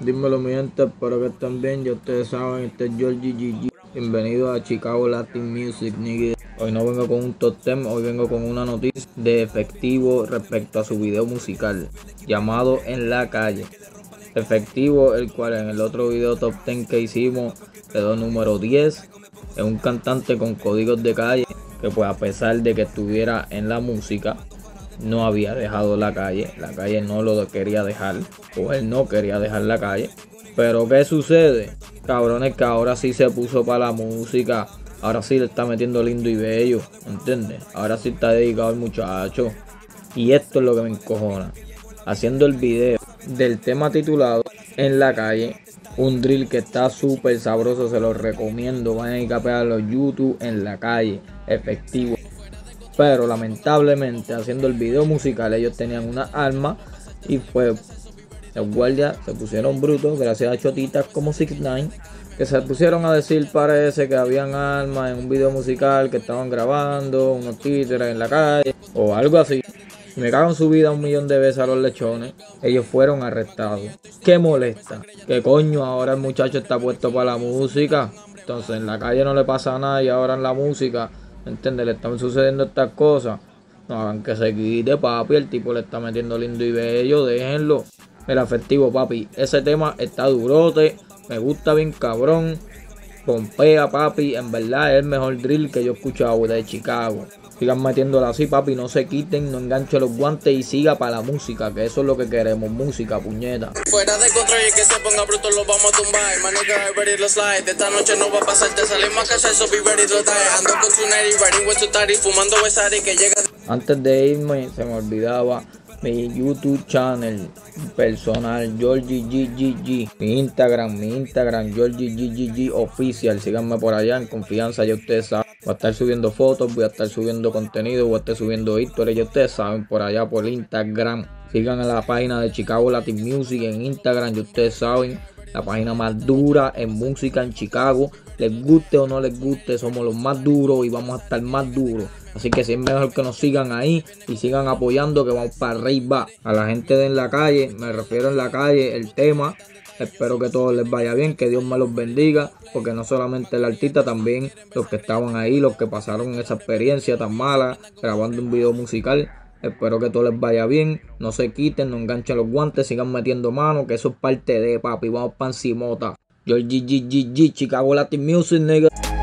Dímelo mi gente, espero que estén bien. Ya ustedes saben, este es Georgie GG. Bienvenido a Chicago Latin Music, nigga. Hoy no vengo con un top 10, hoy vengo con una noticia de Efectivo respecto a su video musical llamado En la Calle. Efectivo, el cual en el otro video top 10 que hicimos quedó número 10. Es un cantante con códigos de calle que, pues, a pesar de que estuviera en la música, no había dejado la calle no lo quería dejar, o él no quería dejar la calle. Pero ¿qué sucede? Cabrones, que ahora sí se puso para la música, ahora sí le está metiendo lindo y bello, ¿entiendes? Ahora sí está dedicado al muchacho. Y esto es lo que me encojona. Haciendo el video del tema titulado En la Calle, un drill que está súper sabroso, se lo recomiendo. Vayan a capearlo YouTube, En la Calle, Efectivo. Pero lamentablemente, haciendo el video musical, ellos tenían una arma y pues los guardias se pusieron brutos gracias a chotitas como 6ix9ine, que se pusieron a decir, parece que habían armas en un video musical que estaban grabando, unos títeres en la calle o algo así. Me cago en su vida 1.000.000 de veces a los lechones. Ellos fueron arrestados. ¿Qué molesta? ¿Qué coño? Ahora el muchacho está puesto para la música. Entonces en la calle no le pasa nada y ahora en la música, ¿entiendes? Le están sucediendo estas cosas. No hagan que se quite, papi. El tipo le está metiendo lindo y bello. Déjenlo. El Efectivo, papi. Ese tema está durote. Me gusta bien cabrón. Pompea, papi. En verdad es el mejor drill que yo he escuchado de Chicago. Sigan metiéndola así, papi, no se quiten, no enganchen los guantes y siga para la música, que eso es lo que queremos, música, puñeta. Fuera de control y que se ponga bruto lo vamos a tumbar. Manica, ready los slide. De esta noche no va a pasar, te salimos a casa, so be ready to die. Ando con su neri, riding with su tari, fumando besari que llega. Antes de irme, se me olvidaba mi YouTube channel personal, Georgie GGG. Mi Instagram, Georgie GGG oficial. Síganme por allá en confianza, ya ustedes saben. Voy a estar subiendo fotos, voy a estar subiendo contenido, voy a estar subiendo historias, ya ustedes saben, por allá por Instagram. Sigan en la página de Chicago Latin Music en Instagram, ya ustedes saben, la página más dura en música en Chicago. Les guste o no les guste, somos los más duros y vamos a estar más duros. Así que sí, es mejor que nos sigan ahí y sigan apoyando, que vamos para arriba. A la gente de En la Calle, me refiero En la Calle, el tema. Espero que todo les vaya bien, que Dios me los bendiga, porque no solamente el artista, también los que estaban ahí, los que pasaron esa experiencia tan mala, grabando un video musical. Espero que todo les vaya bien, no se quiten, no enganchen los guantes, sigan metiendo mano, que eso es parte de, papi. Vamos para encimota. Georgie GGG, Chicago Latin Music, nigga.